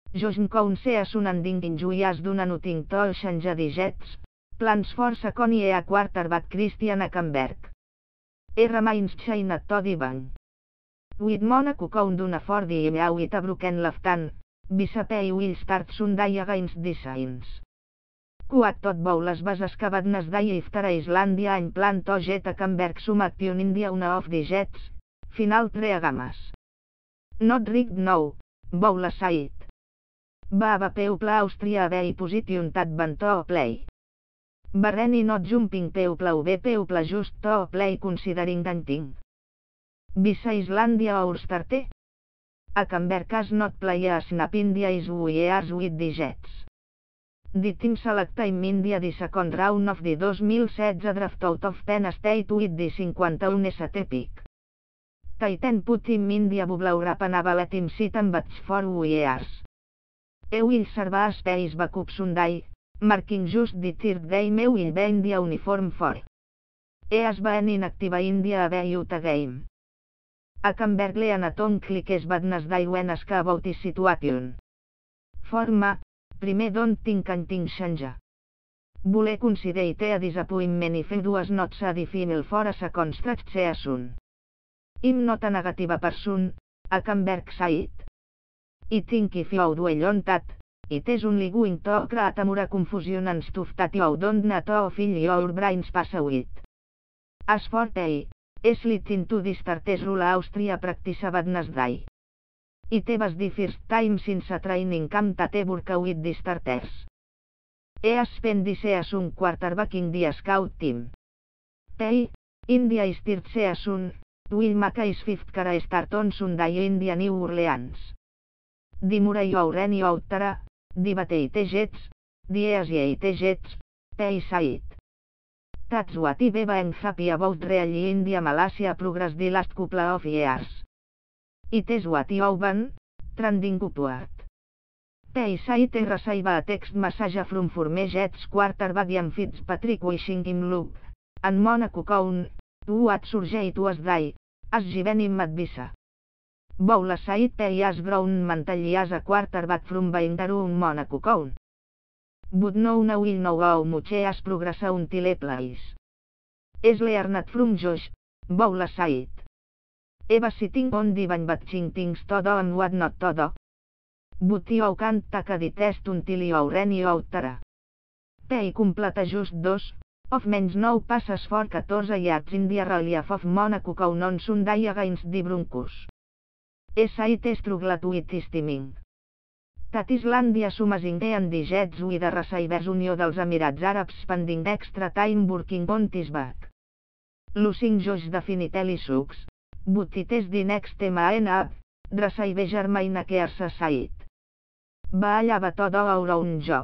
Josnkoun seas un ending injuias d'una noting to xanja digets, plans força coni a quarterback Christian Hackenberg. Remains China Toddy Bang. With Monaco Koun d'una fordi i meawit a Bruken Laftan, Bisapei will start Sunday against the Saints. Kuat tot bou les bases cabadnes d'ai iftara Islàndia en plan to jet Hackenberg sumaction India una of the jets, final 3 gamas. Not rigged no, bou la sait. Baba peuple Austria avei position tat to play. Barreni not jumping peuple ub peuple just to play considering anything. Visa Islàndia or starte. Hackenberg has not play a snap India is years with the jets. The team select in India the second round of the 2016 draft out of Penn State with the 51 ST pick. Titan put Team India bublaurap anava team sit and batch for years. Will serve as space backup Sunday, marking just the third game will be India uniform for. Has been inactive India about a game. Hackenberg leanaton click es badness day when ask about the situation. Forma, primer don't think anything change. Vole consider it a disappointment if it was not a final for a second stretch season. I'm not a negative person, Hackenberg said. I think if you dwell on that, it is only going to create more confusion and stuff that you don't need to fill your brains pass with. As for pay, listening to the starters rule Austria practice Wednesday. It was the first time since a training camp that I worked with the starters. I spent the season quarterbacking the scout team. Pay, India is third season, will make his fifth career start on Sunday India New Orleans. The Murray Aureni Outara, the Batete Jets, the Asiate Jets, Pay said. That's what I've been happy about really India Malaysia progress the last couple of years. It is what you've been trending upward. Pay said receive a text message from former Jets quarterback Ian Fitzpatrick wishing him luck, and Monaco Koun, what surged was day, as given him advisa. Boula said Pay has grown mentally as a quarterback from being Monaco Koun. But no one will know how much he has progressed until he plays. Is learned from Josh, Boula said. He was sitting on the bench watching things to do and what not to do. But you can't take the test until you already outara. Pay complete just 2 of men's 9 passes for 14 yards in the relief of Monaco Koun on Sunday against the Broncos. He said he struggled with timing. That Islandia summasing and the Jets with the receivers Unió dels Emirats Àrabs spending extra time working on his back. Losing Josh definitely sucks, but it is the next man up, receiver Jermaine Kearse said. Va allava todo our own job.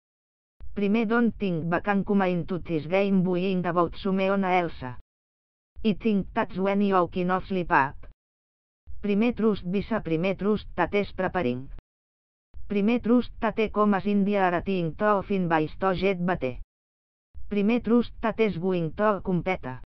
Primer don't think back and come into this game worrying about Sumeona Elsa. I think that's when you can off sleep up. Primer trust visa primer trust that is preparing. Primer trust tate com as India ara ting to fin vais to jet bate. Primer trust that is going to compete.